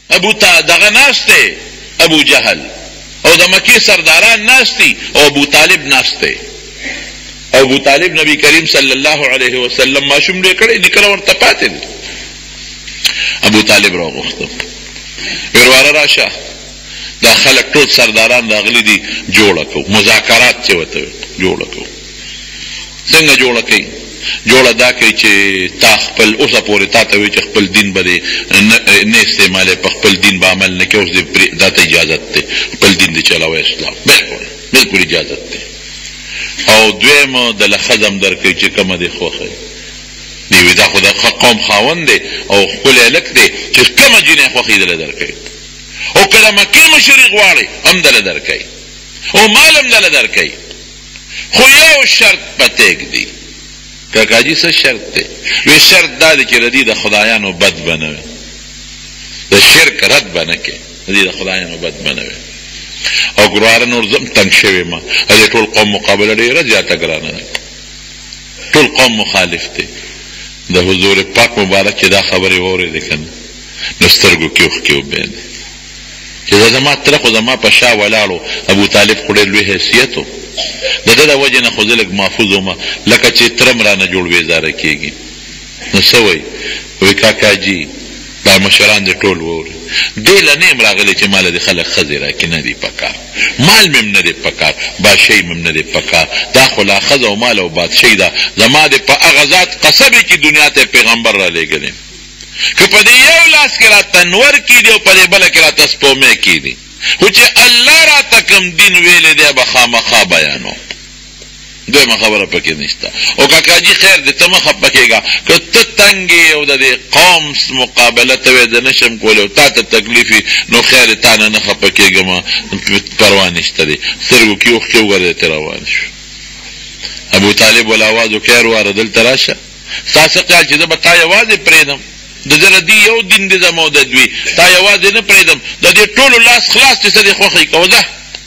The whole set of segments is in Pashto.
دغه ناسته ابو جهل او د مکی سرداران ناستی او ابو طالب ناسته. او ابو طالب نبی کریم صلی الله علیه وسلم ماشوم دې کړی نکړه ورته پاتې دی. ابو طالب راغوښته ورواره راشه دا خلک ټول سرداران راغلي دي جوړه کو مذاکرات چې وته جوړه کو. څنګه جوړه کوي؟ جوړه دا کوي چې تا خپل اوسه پورې تا ته وایي چې خپل دین به نه استعمالوې په خپل دین به عمل نه کوې اوس دې دا ته اجازت دی خپل دین دې چلاوی اسلام بالکل اجازت دی. او دویم دله ښځه هم درکوي چې کومه دې خوښه دی وي دا خو د قوم خاوند دی او ښکلی هلک دی چې کومه جینۍ خوښي دله درکوي. او که د مکې مشري غواړي هم دله درکوي او مال هم دله درکوي. خو یو شرط پتېږ دی کاکاجي څه شرط دی؟ وی شرط دا دی چې ردی د خدایانو بد به نه وي د شرک رد به نه کړې ردی د خدایانو بد به نه وي. او ګرواره نور زم تنګ شوی ما د ټول قوم مقابله ډېره زیاته ګرانه ده. ټول قوم مخالف دی. د حضور پاک مبارک چې دا خبرې واورېدې که نه نو سترګو کې اوښکې وبهېدې چې دا زما تره خو زما په شا ولاړو. ابو طالب خو ډېر لوی حیثیت و د ده د وجې نه خو زه لږ محفوظ وم لکه چې ترم رانه جوړ بېزاره کېږي. نو څه وایي؟ وایي کاکاجي دا مشران دې ټول واوري دې له نه یم راغلی چې ماله دې خلک ښځې راکړي نه دی پکار مال مې هم نه دی پکار بادشاهي مې هم نه دی پکار دا خو لا ښځه او مال او بادشاهي ده. زما دې په هغه ذات قسم چې دنیا ته پیغمبر را لېږلی که په دې یو لاس کې راته نور کېدي او په دې بله کې راته سپومې کېدي خو چې الله راته کوم دین ویلی دی به خامخا بیانوم. دویمه خبره پکې نشته. او کاکاجي خیر دی ته مه خفه کېږه که ته تنګ یې او د دې قوم مقابله ته وې زه نشم کولی او تا ته تکلیف وي نو خیر تا نه نه خفه کېږم پروا نشته دی. سترګو کې اوښکې وګوره دې روان شو. ابو طالب ول اواز وکړ واره دلته راشه ستا څه خیال چې زه به تا یوازې پرېږدم د ده ردي یو دین دې زما او د دوی تا یوازې نه پرېږدم د دې ټولو لاس خلاص چې څه دې خوښوي کوه ځه.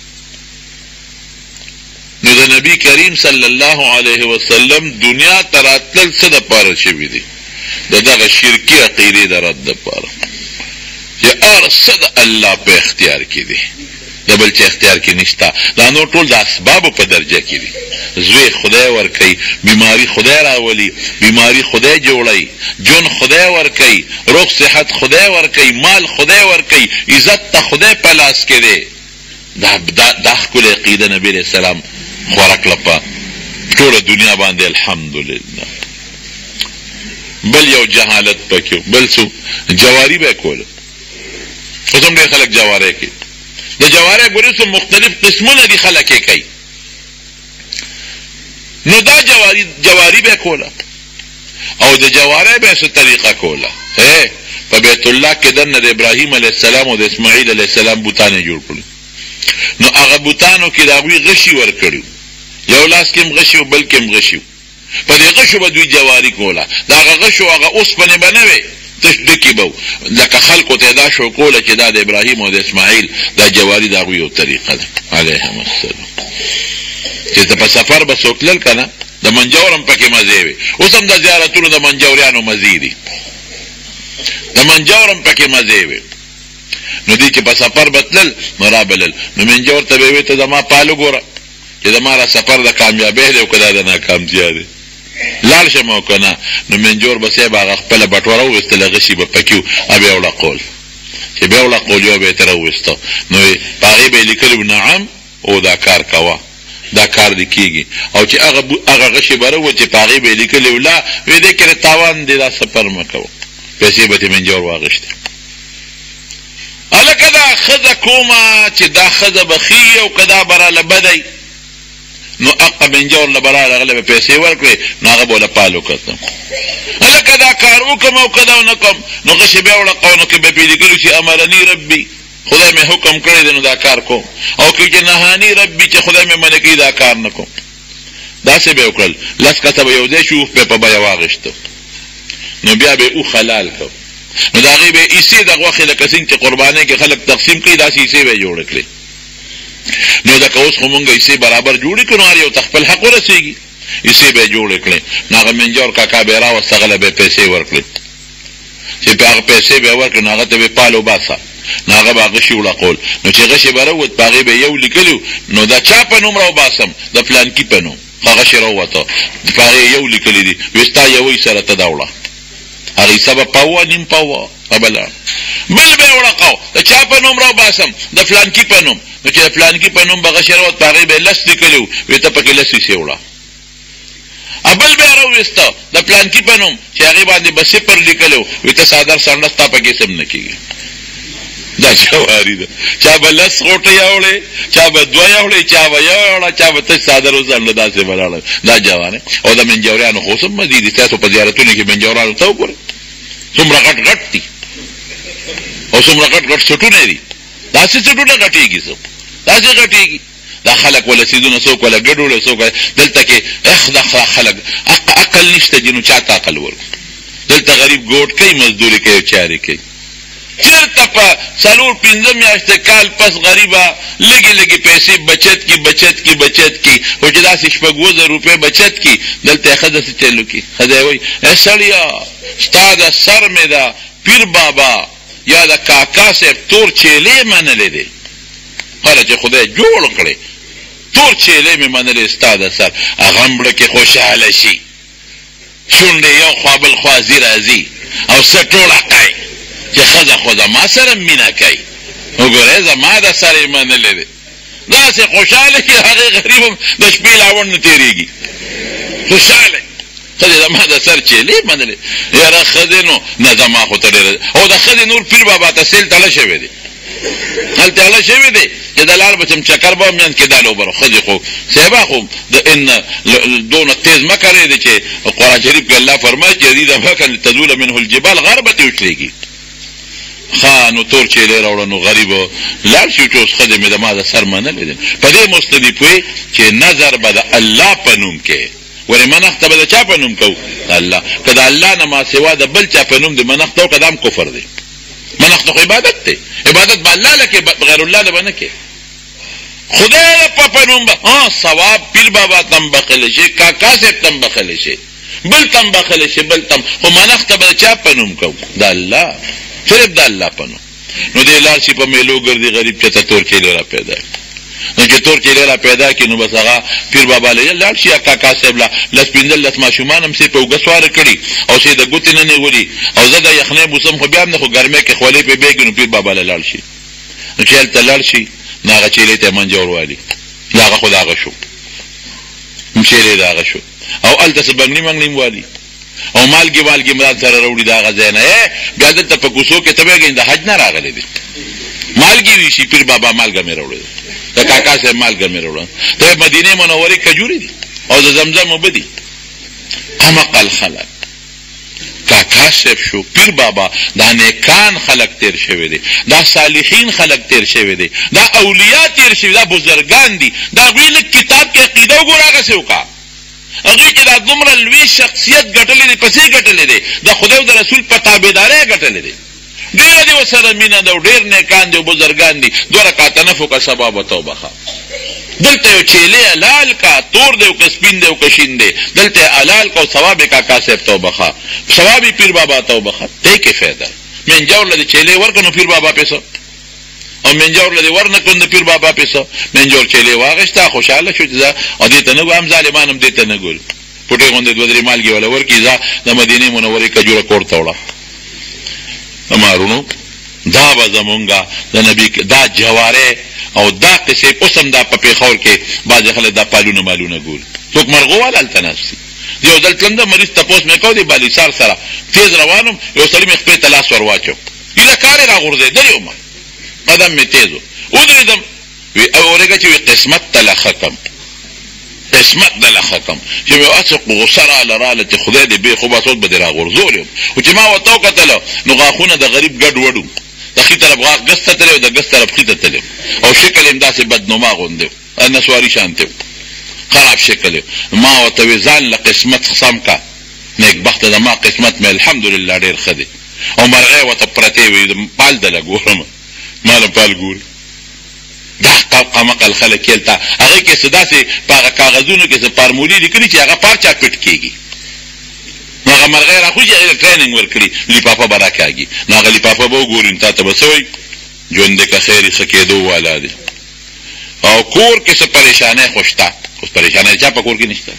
نو د نبی کریم صلی الله علیه وسلم دنیا ته راتلل څه دپاره شوي دي؟ د دغه شرکي عقیدې د رد دپاره چې هر څه د الله په اختیار کې دي د بل چا اختیار کې نشته. دا نور ټول د اسبابو په درجه کې دي. زوی خدای ورکوي بیماري خدای راولي بیماري خدای جوړوي جون خدای ورکوي روغ صحت خدای ورکوي مال خدای ورکوي عزت ته خدای په لاس کې دی. دا ښکلې عقیده نبي علیه السلام خوره کړه په ټوله دنیا باندې الحمدلله. بل یو جهالت پکې بل څو جواري به یې کوله اوس هم ډېر خلک جواری کوي د جواری ګورې څو مختلف قسمونه دي خلک یې کوي. نو دا جواری به یې کوله او د جواری به یې څه طریقه کوله په بیت الله کې دننه د ابراهیم علیه السلام او د اسماعیل علیه السلام بوتان یې جوړ کړي. نو هغه بوتانو کې د هغوی غشي ورکړي یو لاس کې هم غشي و بل کې هم غشي په دې غشو به دوی جواری کوله. د هغه غشو هغه اوسپنې به نه وې تش ډکې به لکه خلکو ته دا شو کوله چې دا د ابراهیم او د اسماعیل دا جواری د هغوی یو طریقه ده علیهم السلام. چې ته په سفر به څوک تلل که نه د منجور هم پکې مزې وې. اوس هم د زیارتونو د منجوریانو مزې دي د منجور هم پکې مزې وې. نو دی چې په سفر به تلل نو را بلل نو منجور ته به یې وې ته زما پالو ګوره چې زما را سفر د کامیابۍ دی او که دا د ناکامتیا دی لاړ شم او که نه. نو منجور به صاحب هغه خپله بټوره وویستله غشي به پکې و بیا یې وړقول چې بیا وړقول یو به یې ترې وویسته نو په هغې به یې لیکلي و نعم او دا کار کوه دا کار دې کېږي. او چې هغه غشي به راووت چې په هغې به یې لیکلي و لا وی دې کې تاوان دی دا سفر مه کوه پیسې به ترې منجور واغېښتې. هلکه دا ښځه کومه چې دا ښځه به ښي او که دا به راله بدی نو اقا منجور له به راغلی به پیسې ورکړې نو هغه به له پال وکتم. هلکه دا کار وکړم او که دا ونه کړم نو غشې بیا وړقو نو که به پرې لیکلي چې امرني ربي خدای مې حکم کړی دی نو دا کار کوم او که چې نهاني ربي چې خدای مې منع کوي دا کار نه کوم. داسې به یې وکړل. لس کسه به یو ځای شو اوښ به په بیه واغېشته نو بیا به یې اوښ حلال کړ نو د هغې به یې ایسې د غوښې لکه څنګه چې قربانۍ کې خلک تقسیم کوي داسې ایسې به یې جوړې کړې. نو دکه اوس خو مونږ ایسې برابر جوړې کړو هر یو ته خپل حق ورسېږي ایسې به یې جوړې کړې. نو هغه منجور کاکا به یې راوسته هغه له به یې پیسې ورکړې چې په هغه پیسې به یې ورکړې نو هغه ته به یې پال وباسه نو هغه به غشي وړقول نو چې غشي به راووت په هغې به یو لیکلي نو دا چا په نوم راوباسم د فلانکي په نوم هغه شی راووته په هغې یو لیکلی دي وایي ستا یوی سره ته دا وړه هغه حصه به پاوه نیم پاوه بل به یې وړقاو د چا په نوم راوباسم د فلانکي په نوم نو چې د فلانکي په نوم به غشي راووت په هغې به یې لس لیکلي وو وایي ته پکې لس حصې وړه بل بیا راوویسته د پلانکي په نوم چې هغې باندې به صفر لیکلی وو وایي ته څادر څنډه ستا پکې سم نه کېږي دا جواري ده چا به لس غوټې یوړې چا به دوه یوړې چا به یو یوړه چا به تش څادر وڅنډه داسې به لاړه دا جوانې او د منجوریانو خو اوس هم مزید دي تاسو په زیارتونو کې منجورانو ته وګورئ څومره غټ غټ دي او څومره غټ غټ سټونه دي داسې سټونه غټېږي څوک داسې غټېږي دا خلق ولا سیدونه څوک ولا ګډوله څوک دلته کې دا خلق عقل نشته جنو چاته عقل ورکو دلته غریب ګوټ کوي مزدوري کوي چارې کوي چېرته په څلور پنځه میاشتې کال پس غریبه لږې لږې پیسې بچت کی خو چې داسې شپږ اووه زره روپۍ بچت کی دلته یې ښځه څه چلو کی ښځه یې وایي ای سړیه ستا د سر مې د پیر بابا یا د کاکا صاحب تور چیلې منلې دی هله چې خدای جوړ کړې تور چیلې مې منلې ستا د سر هغه مړه کې خوشحاله شي شونډې یو خوا بل خوا ځي راځي او څه ټوله کوي چې ښځه خو زما سره مینه کوي وګورئ زما د سر یې منلې دی داسې خوشحاله چې هغې غریب هم د شپې لاوڼ نه تېرېږي خوشحاله ښځې زما د سر چیلې منلې یاره ښځې نو نه زما خو ته ډېره او د ښځې نور پیر بابا ته سیل تړه شوی دی هلته هله شوی دی چې د لار به چم چکر به میانځ کې دا لوبره ښځې خو صاحبه خو د ان دونه تیز مه کړی دی چې قرآن شریف کې الله فرمایي چې یرید فکن تزول منه الجبال غربه تې وچلېږي ښه نو تور چیلې راوړه نو غریبو لاړ شي چې اوس ښځې مې د ما د سر منلې دی په دې مستدی پوهې چې نظر به د الله په نوم کې ولې منښته به د چا په نوم کوو د الله که د الله نه ما سوا د بل چا په نوم د منښته وکړه دا هم کفر دی منښته خو عبادت دی عبادت به الله له کې غیر الله له به نه کې خدای په نوم به ثواب پیر بابا تم بخلی شي کاکا صاحب تم بخلی شي بل تم بخلی شي بل تم خو منښته به د چا په نوم کوو د الله صرف د الله په نوم نو دې لاړ شي په میلو ګرځي غریب چې ته تور چیلې را پیدا نو چې تور چیلې را پیدا کړي نو بس هغه پیر بابا له لاړ شي کاکا صاحب له لس پنځه لس ماشومان هم سې په اوږه سواره کړي او سې د ګوتې نه نیولي او زه د یخنۍ بوسم خو بیا هم نه خو ګرمۍ کې خولې پې بیږي نو پیر بابا له لاړ شي نو چې هلته لاړ شي نو هغه چیلې ته یې منجور والي نو هغه خو د هغه شو چیلې د هغه شو او هلته څه بنګني منګني م والي او مالګې مراد سره راوړي د هغه ځای نه بیا دلته په کوڅو کې ته وایې د حج نه راغلی دی مالګې وي شي پیر بابا مالګه مې راوړې د کاکا صاحب مالګه مې راوړه ته مدینې منورې کجورې دي او د زمزم اوبه دي قمقل خلک کاکا صاحب شو پیر بابا دا نیکان خلک تیر شوی دی دا صالحین خلک تیر شوی دی دا اولیاء تیر شوی دا بزرگان دي دا هغوی لږ کتاب کې عقیده وګوره هغسې وکړه هغوی کې دا دومره لوی شخصیت ګټلی دی پسې ګټلی دی د خدای او د رسول په تابعدارۍ ګټلی دی ډېره دې ورسره مینه ده او ډېر نیکان دي او بزرګان دي 2 رکعته نفل وکړه سبا به توبه ښه دلته یو چیلې حلال کا تور دی او که سپین دی او که شین دی دلته یې حلال کا او ثواب یې کاکا صاحب توبه ښه ثواب یې پیر بابا توبه ښه دی کې فایده منجور له دې چیلې ورکړه نو پیر بابا پیسه او منجور له دې ور نه کړه نو پیر بابا پیسه منجور چیلې واغېسته خوشحاله شو چې زه او دې ته نه ګورم ظالمان هم دې ته نه ګوري پټې غوندې 2-3 مالګې وله ورکړي زه د مدینې منورې کجوره کور ته وړه امارونو دا به زمونږه د نبي دا جواره او دا قصې اوس هم دا په پېښور کې بعضې خلک دا پالونه مالونه ګوري څوک مرغوال هلته ناست دي یو ځل تلنده مریض تپوس مې کوو د بالیسار سره تیز روانم یو سړي مې خپې ته لاس ور واچو هیله کار یې راغورځېدلی وم قدم مې تیز و ودرېدم وی اورېږه چې وی قسمت ته لخه کم قسمت د لخه کم چې مې هسې غوسه راله چې خدای دې بې خو بس اوس به دې راغورځولی وم خو چې ما ورته وکتله نو غاښونه د غریب ګډ وډ و د ښي طرف غاښ ګس ته تللی و د ګس طرف ښي ته تللی او شکل یې داسې بدنما غوندې و نسواري شانتې و خراب شکل یې ما ورته وی ځان له قسمت سم کا نیکبخته د ما قسمت مې الحمدلله ډېر ښه دی او مرغۍ ورته پرتې وي پال دله ګورم ما له پال ګوري دا قمقل خلک هلته هغې کې څه داسې په هغه کاغذونو کې څه فارمولې لیکلي چې هغه پارچا پټ کېږي نو هغه مرغۍ راخوځي هغې ته ټریننګ ورکړي لیفافه به راکاږي نو هغه لیفافه به وګوري نو تا ته به څه وایي ژوند دې که خیر ښه کېدو والا دی او کور کې څه پریشانۍ خو شته اوس پریشانۍ چا په کور کې نشته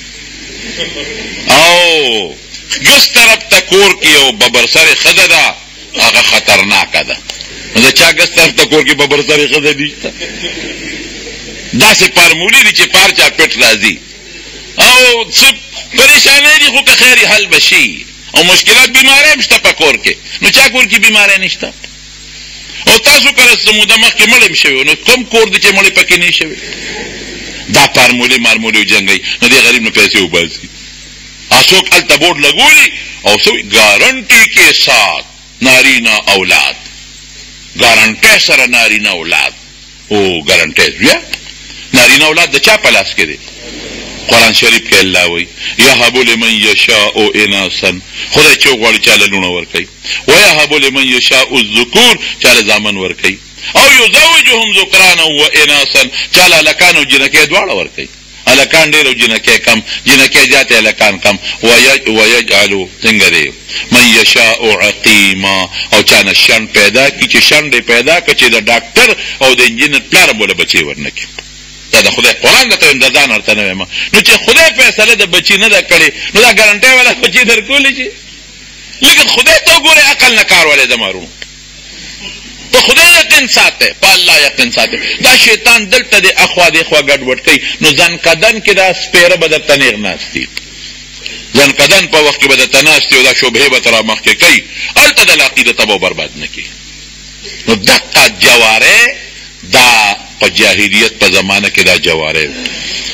او ګس طرف ته کور کې یو ببرسرې ښځه ده هغه خطرناکه ده نو د چا ګس طرف ته کور کې ببرسرې ښځه نشته داسې فارمولې دي چې پار چا پټ راځي او څه پریشانۍ دي خو که خیر حل به شي او مشکلات بیماری هم شته په کور کې نو چا کور کې بیماری نشته او تاسو کله څه موده مخکې مړ هم شوي نو کوم کور دی چې مړې پکې نه شوي دا فارمولې مارمولې جنګوي نو دې غریب نه پیسې وباسي څوک هلته بورډ لګولي او څه وایي ګارنټي کې ساتھ نارینه اولاد ګارنټۍ سره نارینه اولاد او ګارنټۍ بیا نارینه اولاد د چا په لاس کې دی قرآن شریف کې الله وایي یهب لمن یشاء اناثا خدای چې وغواړي چاله لوڼه ورکوي ویهب لمن یشاء الذکور چاله زامن ورکوي او یزوجهم ذکرانا و اناثا چاله هلکان او جنکۍ دواړه ورکوي هلکان ډېر او جنکۍ کم جنکۍ زیاتې هلکان کم ویجعلو څنګه دی من یشاء عقیما او چانه شنډ پیدا کړي چې شنډ یې پیدا کړه چې د ډاکټر او د انجینر پلار هم بله بچی ورنکړي دا د خدای قرآن درته وایم د ځان ورته نه وایم نو چې خدای فیصله د بچي نه ده کړې نو دا ګارنټۍ والا بچي در کولی شي لیکن خدای ته وګورئ عقل نه کار والی د مارو په خدای یقین ساته په الله یقین ساته دا شیطان دلته د اخوا د اخوا ګډوډ کوي نو ځنکدن کې دا سپیره به درته نیغ ناست دي ځنکدن په وخت کې به درته ناست دي او دا شبهې به ته را مخکې کوي هلته د عقیده ته به برباد نه کړي نو دقه جوارح دا په جاهلیت په زمانه کې دا جوارح